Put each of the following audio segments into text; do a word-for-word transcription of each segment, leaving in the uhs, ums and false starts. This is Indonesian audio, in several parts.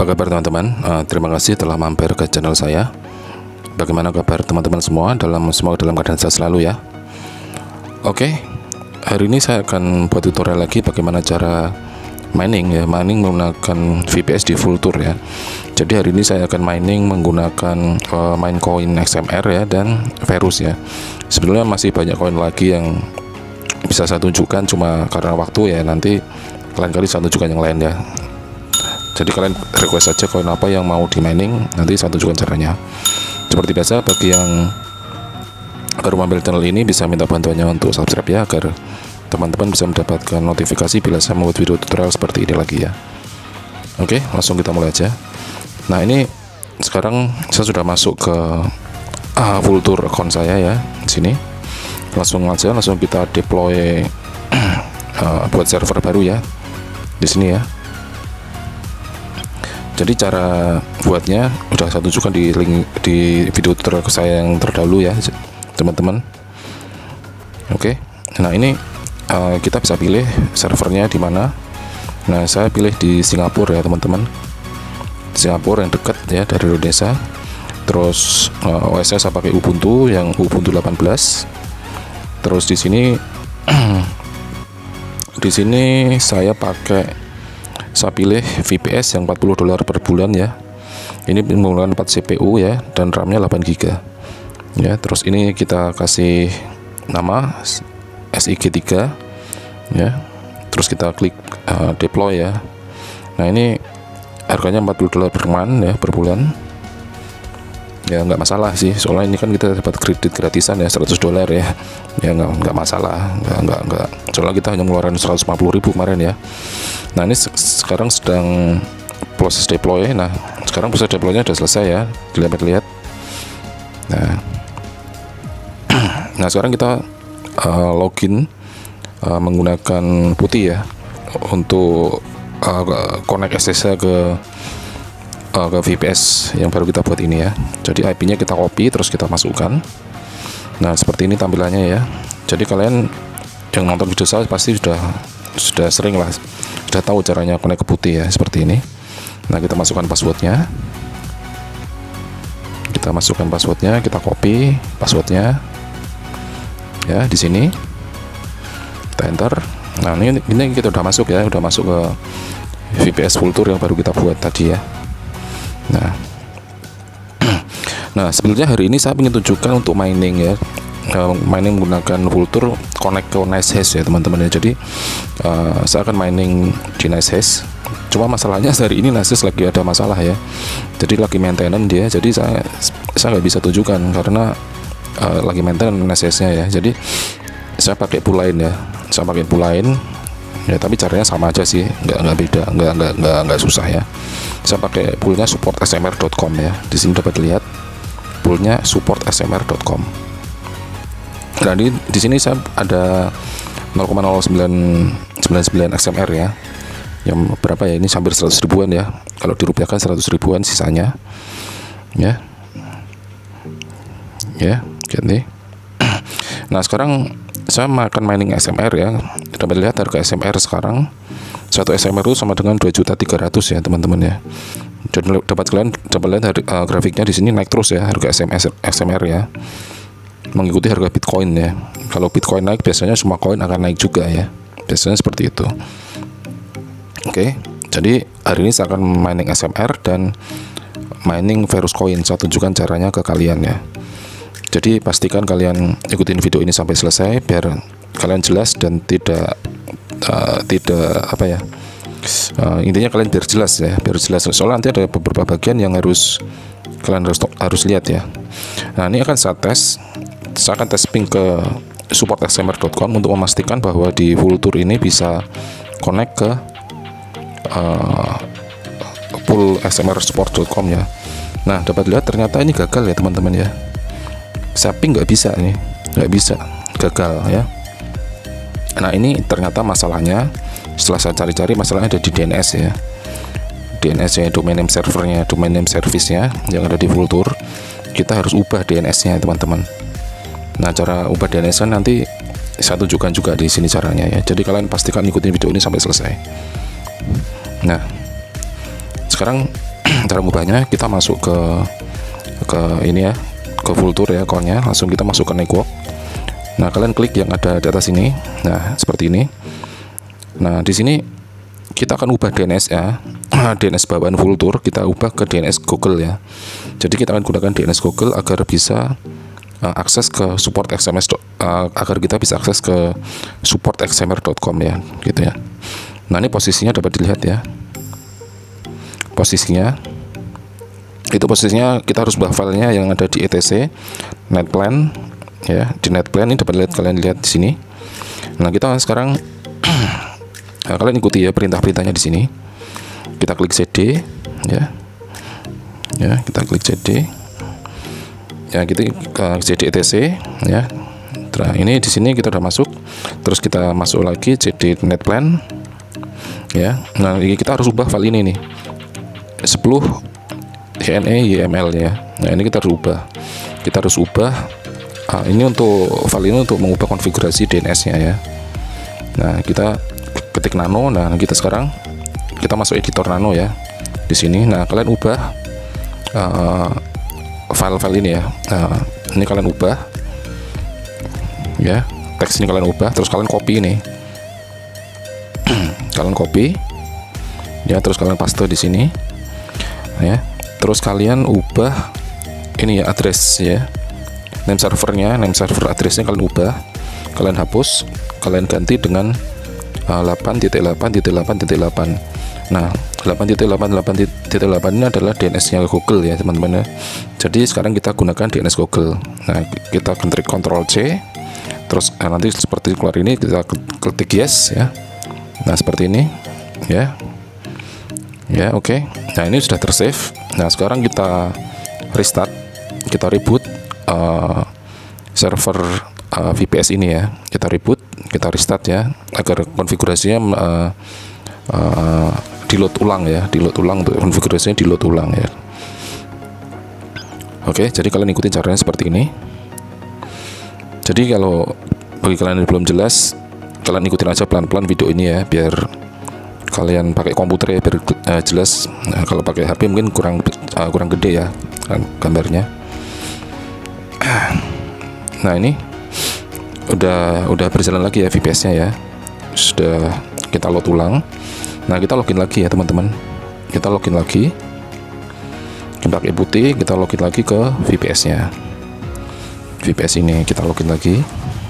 Apa kabar teman-teman? Uh, terima kasih telah mampir ke channel saya. Bagaimana kabar teman-teman semua? Dalam semoga dalam keadaan sehat selalu ya. Oke, hari ini saya akan buat tutorial lagi bagaimana cara mining ya, mining menggunakan V P S di Vultr ya. Jadi hari ini saya akan mining menggunakan uh, Minecoin X M R ya dan Verus ya. Sebenarnya masih banyak koin lagi yang bisa saya tunjukkan, cuma karena waktu ya, nanti lain kali saya tunjukkan yang lain ya. Jadi kalian request saja koin apa yang mau di mining, nanti saya tunjukkan caranya. Seperti biasa, bagi yang baru mampir channel ini bisa minta bantuannya untuk subscribe ya, agar teman-teman bisa mendapatkan notifikasi bila saya membuat video tutorial seperti ini lagi ya. Oke, langsung kita mulai aja. Nah, ini sekarang saya sudah masuk ke uh, Vultr account saya ya, di sini. Langsung aja, langsung kita deploy uh, buat server baru ya, di sini ya. Jadi cara buatnya udah saya tunjukkan di link di video tutorial saya yang terdahulu ya, teman-teman. Oke, nah ini uh, kita bisa pilih servernya di mana. Nah, saya pilih di Singapura ya teman-teman, Singapura yang dekat ya dari Indonesia. Terus uh, O S saya pakai Ubuntu yang Ubuntu delapan belas. Terus di sini di sini saya pakai saya pilih V P S yang empat puluh dolar per bulan ya. Ini menggunakan empat C P U ya, dan RAM-nya delapan giga ya. Terus ini kita kasih nama S I G tiga ya. Terus kita klik uh, deploy ya. Nah, ini harganya empat puluh dolar per month ya, per bulan. Ya nggak masalah sih, soalnya ini kan kita dapat kredit gratisan ya, seratus dolar ya. Ya nggak nggak masalah, nggak nggak nggak. Soalnya kita hanya mengeluarkan seratus lima puluh ribu kemarin ya. Nah, ini se sekarang sedang proses deploy. Nah, sekarang proses deploynya sudah selesai ya, dilihat-lihat. Nah, nah sekarang kita uh, login uh, menggunakan putih ya untuk uh, connect S S H ke uh, ke V P S yang baru kita buat ini ya. Jadi I P-nya kita copy terus kita masukkan. Nah, seperti ini tampilannya ya. Jadi kalian yang nonton video saya pasti sudah sudah sering lah, sudah tahu caranya connect ke putih ya, seperti ini. Nah, kita masukkan passwordnya, kita masukkan passwordnya, kita copy passwordnya ya di sini, kita enter. Nah, ini ini kita udah masuk ya, udah masuk ke V P S Vultr yang baru kita buat tadi ya. Nah, nah sebenarnya hari ini saya ingin tunjukkan untuk mining ya, mining menggunakan Vultr connect ke NiceHash ya teman-teman ya. Jadi uh, saya akan mining di NiceHash. Cuma masalahnya hari ini NiceHash lagi ada masalah ya. Jadi lagi maintenance dia. Jadi saya saya nggak bisa tunjukkan karena uh, lagi maintenance NiceHash-nya ya. Jadi saya pakai pool lain ya. Saya pakai pool lain. Ya, tapi caranya sama aja sih, nggak nggak beda, nggak nggak nggak nggak susah ya. Saya pakai poolnya support S M R dot com ya. Di sini dapat lihat poolnya support S M R dot com. Nah, di di sini saya ada nol koma nol sembilan sembilan sembilan X M R ya. Yang berapa ya? Ini hampir seratus ribuan ya. Kalau dirupiahkan seratus ribuan sisanya. Ya. Ya, gini. Nah, sekarang saya akan mining S M R ya. Dapat lihat harga S M R sekarang, satu S M R itu sama dengan dua juta tiga ratus ya teman-teman ya. Jadi dapat kalian dapat lihat uh, grafiknya di sini naik terus ya harga S M R S M R ya, mengikuti harga Bitcoin ya. Kalau Bitcoin naik biasanya semua koin akan naik juga ya, biasanya seperti itu. Oke, jadi hari ini saya akan mining S M R dan mining Verus Coin. Saya tunjukkan caranya ke kalian ya. Jadi pastikan kalian ikutin video ini sampai selesai biar kalian jelas dan tidak uh, tidak apa ya, uh, intinya kalian biar jelas ya, biar jelas. Soalnya nanti ada beberapa bagian yang harus kalian harus harus lihat ya. Nah, ini akan saya tes, saya akan tes ping ke support S M R dot com untuk memastikan bahwa di Vultr ini bisa connect ke uh, pool S M R support dot com ya. Nah, dapat lihat ternyata ini gagal ya teman-teman ya. Saya ping nggak bisa nih, nggak bisa, gagal ya. Nah, ini ternyata masalahnya setelah saya cari-cari, masalahnya ada di D N S ya, D N S ya, domain name servernya, domain name service-nya yang ada di Vultr. Kita harus ubah D N S-nya teman-teman. Nah, cara ubah D N S-nya nanti saya tunjukkan juga di sini caranya ya. Jadi kalian pastikan ikutin video ini sampai selesai. Nah, sekarang cara mengubahnya, kita masuk ke ke ini ya, ke Vultr ya akunnya, langsung kita masuk ke network. Nah, kalian klik yang ada di atas ini. Nah, seperti ini. Nah, di sini kita akan ubah D N S ya. D N S bawaan Vultr kita ubah ke D N S Google ya. Jadi kita akan gunakan D N S Google agar bisa uh, akses ke support X M S uh, agar kita bisa akses ke support x m r dot com ya, gitu ya. Nah, ini posisinya dapat dilihat ya. Posisinya itu posisinya kita harus ubah filenya yang ada di etc netplan ya, di netplan ini dapat lihat, kalian lihat di sini. Nah, kita sekarang nah, kalian ikuti ya perintah-perintahnya di sini. Kita klik cd ya. Ya, kita klik cd. Ya, gitu uh, cd etc ya. Nah, ini di sini kita udah masuk. Terus kita masuk lagi cd netplan ya. Nah, ini kita harus ubah file ini nih. sepuluh Y N E Y M L ya. Nah, ini kita harus ubah. Kita harus ubah. Uh, ini untuk file ini untuk mengubah konfigurasi D N S-nya ya. Nah, kita ketik nano. Nah, kita sekarang kita masuk editor nano ya. Di sini. Nah, kalian ubah uh, file-file ini ya. Nah, ini kalian ubah. Ya, teks ini kalian ubah. Terus kalian copy ini. Kalian copy. Ya, terus kalian paste di sini. Ya, terus kalian ubah ini ya address ya, name servernya, name server addressnya kalian ubah, kalian hapus, kalian ganti dengan uh, delapan titik delapan titik delapan titik delapan. Nah, delapan titik delapan titik delapan titik delapan ini adalah D N S-nya Google ya teman-teman ya. Jadi sekarang kita gunakan D N S Google. Nah, kita ketik Ctrl C, terus uh, nanti seperti keluar ini kita ketik yes ya. Nah, seperti ini ya. Ya, oke. Okay. Nah, ini sudah tersave. Nah, sekarang kita restart, kita reboot uh, server uh, V P S ini ya. Kita reboot, kita restart ya, agar konfigurasinya uh, uh, di-load ulang ya, di-load ulang untuk konfigurasinya di-load ulang ya. Oke, okay, jadi kalian ikutin caranya seperti ini. Jadi kalau bagi kalian yang belum jelas, kalian ikutin aja pelan-pelan video ini ya, biar kalian pakai komputer ya biar uh, jelas. Nah, kalau pakai H P mungkin kurang uh, kurang gede ya kan, gambarnya. Nah, ini udah udah berjalan lagi ya V P S-nya ya. Sudah kita load ulang. Nah, kita login lagi ya teman-teman. Kita login lagi. Kita pakai putih, kita login lagi ke V P S-nya. V P S ini kita login lagi.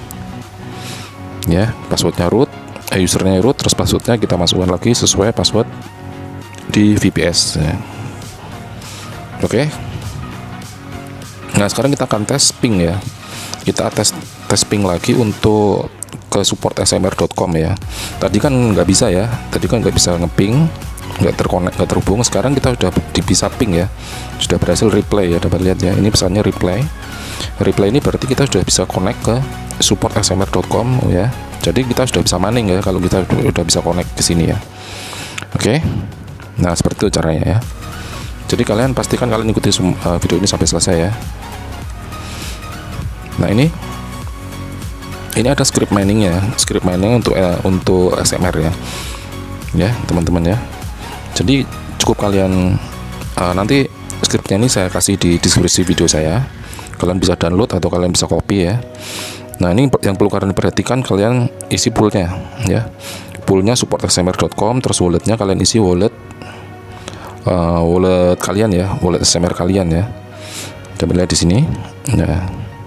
Ya, passwordnya root. Eh, usernya root, terus passwordnya kita masukkan lagi sesuai password di V P S ya. Oke. Nah, sekarang kita akan tes ping ya. Kita tes tes ping lagi untuk ke support x m r dot com ya. Tadi kan nggak bisa ya. Tadi kan nggak bisa ngeping, nggak terkonek, nggak terhubung. Sekarang kita sudah bisa ping ya. Sudah berhasil replay ya. Dapat lihat ya. Ini pesannya replay. Replay ini berarti kita sudah bisa connect ke support x m r dot com ya. Jadi kita sudah bisa mining ya kalau kita sudah bisa connect ke sini ya. Oke. Nah, seperti itu caranya ya. Jadi kalian pastikan kalian ikuti video ini sampai selesai ya. Nah, ini ini ada script miningnya, script mining untuk eh, untuk X M R ya. Ya, teman-teman ya. Jadi cukup kalian uh, nanti scriptnya ini saya kasih di deskripsi video saya. Kalian bisa download atau kalian bisa copy ya. Nah, ini yang perlu kalian perhatikan, kalian isi poolnya ya. Poolnya support x m r dot com, terus walletnya kalian isi wallet uh, wallet kalian ya, wallet X M R kalian ya. Coba lihat di sini. Ya.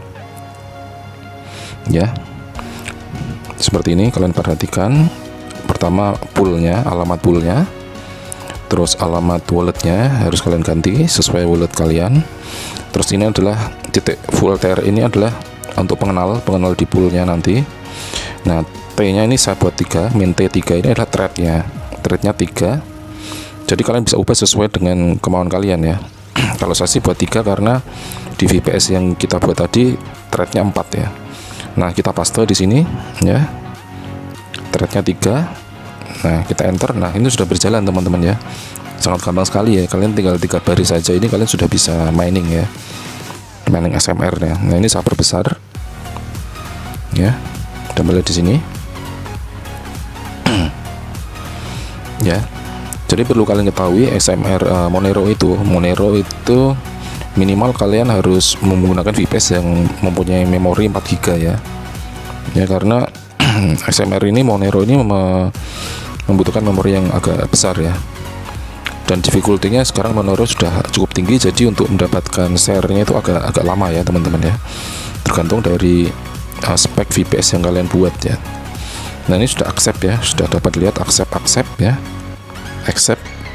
Ya. Seperti ini kalian perhatikan. Pertama poolnya, alamat poolnya. Terus alamat walletnya harus kalian ganti sesuai wallet kalian. Terus ini adalah titik Vultr, ini adalah untuk pengenal pengenal di poolnya nanti. Nah, T-nya ini saya buat tiga, min T tiga ini adalah thread-nya, thread-nya tiga. Jadi kalian bisa ubah sesuai dengan kemauan kalian ya. Kalau saya sih buat tiga karena di V P S yang kita buat tadi thread-nya empat ya. Nah, kita paste di sini ya, thread-nya tiga. Nah, kita enter. Nah, ini sudah berjalan teman-teman ya, sangat gampang sekali ya. Kalian tinggal tiga baris saja, ini kalian sudah bisa mining ya, mining X M R ya. Nah, ini saya perbesar ya, kita melihat di sini ya. Jadi perlu kalian ketahui S M R uh, Monero itu Monero itu minimal kalian harus menggunakan V P S yang mempunyai memori empat giga ya. Ya karena S M R ini Monero ini mem membutuhkan memori yang agak besar ya. Dan difficulty-nya sekarang Monero sudah cukup tinggi, jadi untuk mendapatkan share-nya itu agak agak lama ya teman-teman ya. Tergantung dari uh, spek V P S yang kalian buat ya. Nah ini sudah accept ya, sudah dapat lihat accept accept ya, accept.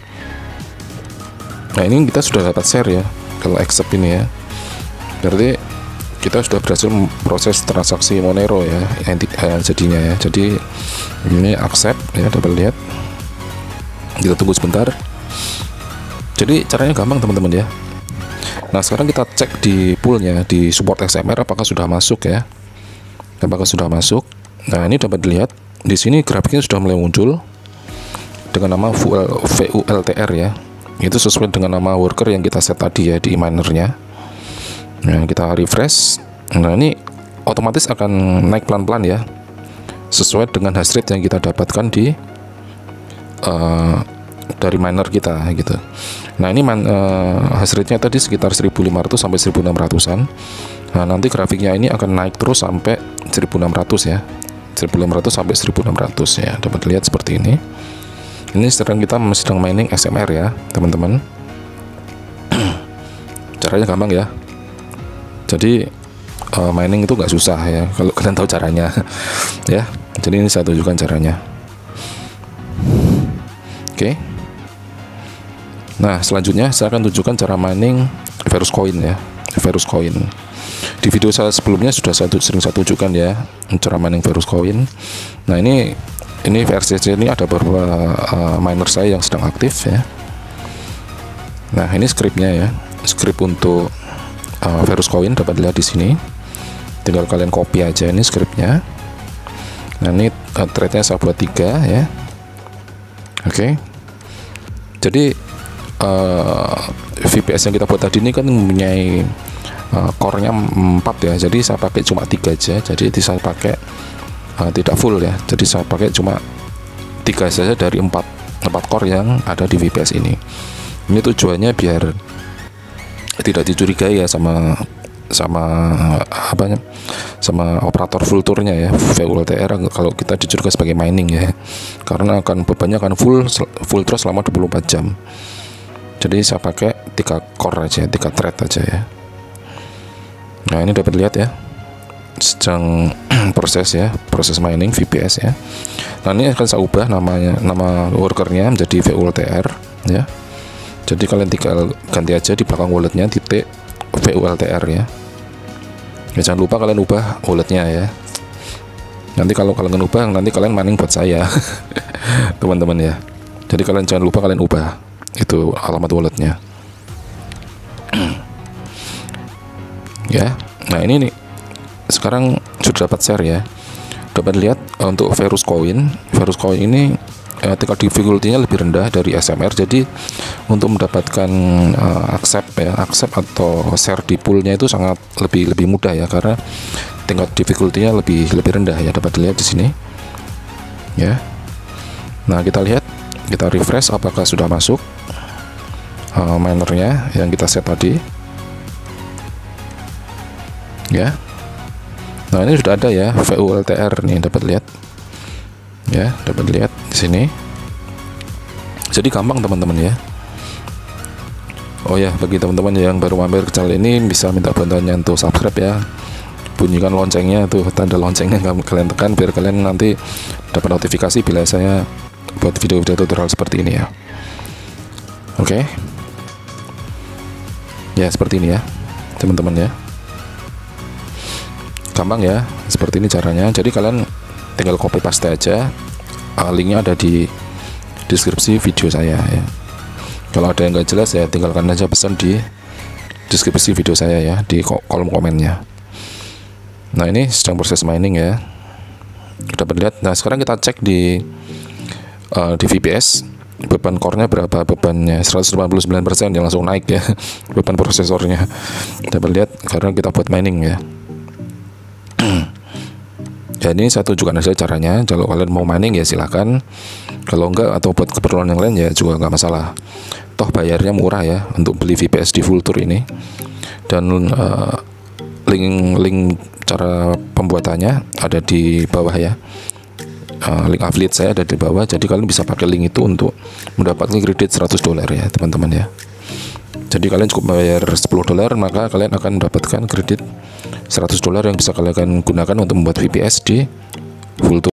Nah ini kita sudah dapat share ya kalau accept ini ya. Berarti kita sudah berhasil proses transaksi Monero ya, eh, jadinya ya. Jadi ini accept ya, dapat lihat. Kita tunggu sebentar. Jadi caranya gampang teman-teman ya. Nah sekarang kita cek di poolnya di support X M R apakah sudah masuk ya. Apakah sudah masuk? Nah ini dapat dilihat di sini grafiknya sudah mulai muncul dengan nama V U L T R ya. Itu sesuai dengan nama worker yang kita set tadi ya di minernya. Nah kita refresh. Nah ini otomatis akan naik pelan-pelan ya, sesuai dengan hash rate yang kita dapatkan di uh, dari miner kita gitu. Nah ini man, uh, hash rate-nya tadi sekitar seribu lima ratus sampai seribu enam ratusan. Nah nanti grafiknya ini akan naik terus sampai seribu enam ratus ya, seribu lima ratus sampai seribu enam ratus ya. Dapat lihat seperti ini. Ini sekarang kita sedang mining S M R ya teman-teman. Caranya gampang ya. Jadi uh, mining itu nggak susah ya kalau kalian tahu caranya ya. Jadi ini saya tunjukkan caranya. Oke. Okay. Nah selanjutnya saya akan tunjukkan cara mining Verus Coin ya, Verus Coin. Di video saya sebelumnya sudah saya sering saya tunjukkan ya cara mining Verus Coin. Nah ini ini versi ini ada beberapa uh, miner saya yang sedang aktif ya. Nah ini scriptnya ya, script untuk uh, Verus Coin dapat lihat di sini. Tinggal kalian copy aja ini scriptnya. Nah ini uh, threadnya saya buat tiga ya. Oke. Okay. Jadi uh, V P S yang kita buat tadi ini kan mempunyai uh, core-nya empat ya. Jadi saya pakai cuma tiga aja. Jadi saya pakai uh, tidak full ya. Jadi saya pakai cuma tiga saja dari empat empat core yang ada di V P S ini. Ini tujuannya biar tidak dicurigai ya sama sama apa sama operator Vultr-nya ya, V U L T R kalau kita dicurigai sebagai mining ya, karena akan bebannya akan full full terus selama dua puluh empat jam. Jadi saya pakai tiga core aja, tiga thread aja ya. Nah ini dapat lihat ya, sedang proses ya, proses mining V P S ya. Nah ini akan saya ubah namanya, nama workernya menjadi V U L T R ya. Jadi kalian tinggal ganti aja di belakang walletnya titik V U L T R ya. Ya jangan lupa kalian ubah walletnya ya. Nanti kalau kalian ubah, nanti kalian mining buat saya teman-teman ya. Jadi kalian jangan lupa kalian ubah itu alamat walletnya ya. Nah ini nih sekarang sudah dapat share ya, dapat lihat uh, untuk Verus Coin. Verus Coin ini uh, tingkat difficulty-nya lebih rendah dari S M R. Jadi untuk mendapatkan uh, accept ya, accept atau share di poolnya itu sangat lebih lebih mudah ya, karena tingkat difficulty-nya lebih lebih rendah ya. Dapat dilihat di sini ya. Nah kita lihat, kita refresh apakah sudah masuk uh, minernya yang kita set tadi ya. Nah ini sudah ada ya V U L T R nih, dapat lihat ya, dapat lihat di sini. Jadi gampang teman-teman ya. Oh ya, bagi teman-teman yang baru mampir ke channel ini bisa minta bantuannya untuk subscribe ya, bunyikan loncengnya tuh, tanda loncengnya kalian tekan biar kalian nanti dapat notifikasi bila saya buat video-video tutorial seperti ini ya. Oke okay. Ya seperti ini ya teman-teman ya, gampang ya, seperti ini caranya. Jadi kalian tinggal copy paste aja, uh, linknya ada di deskripsi video saya ya. Kalau ada yang nggak jelas ya tinggalkan aja pesan di deskripsi video saya ya, di kolom komennya. Nah ini sedang proses mining ya, dapat lihat. Nah sekarang kita cek di uh, di V P S beban core-nya berapa, bebannya seratus delapan puluh sembilan persen yang langsung naik ya beban prosesornya. Dapat lihat karena kita buat mining ya. Dan ini saya tunjukkan saja caranya. Kalau kalian mau mining ya silahkan. Kalau enggak atau buat keperluan yang lain ya juga nggak masalah. Toh bayarnya murah ya untuk beli V P S di Vultr ini. Dan uh, link link cara pembuatannya ada di bawah ya. Uh, link affiliate saya ada di bawah. Jadi kalian bisa pakai link itu untuk mendapatkan kredit seratus dolar ya teman-teman ya. Jadi kalian cukup bayar sepuluh dolar, maka kalian akan mendapatkan kredit seratus dolar yang bisa kalian gunakan untuk membuat V P S di Vultr.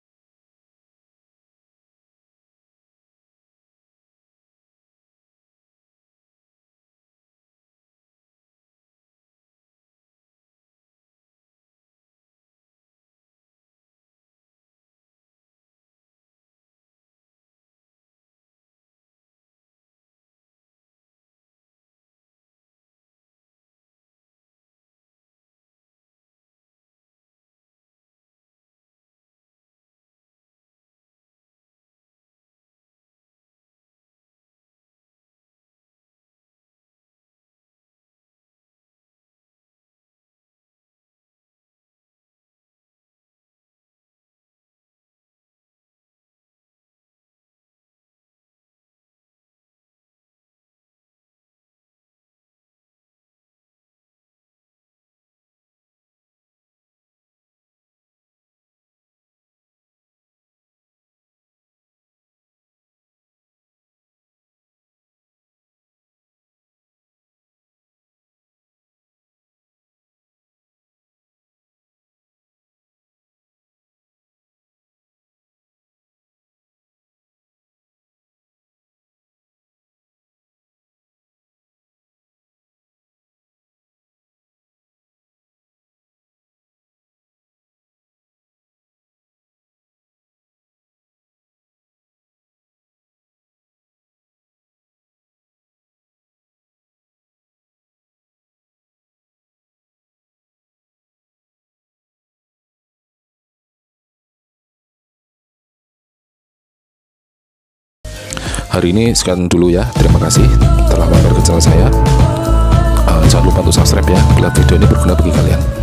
Hari ini sekian dulu ya. Terima kasih telah menonton channel saya. Uh, jangan lupa untuk subscribe ya bila video ini berguna bagi kalian.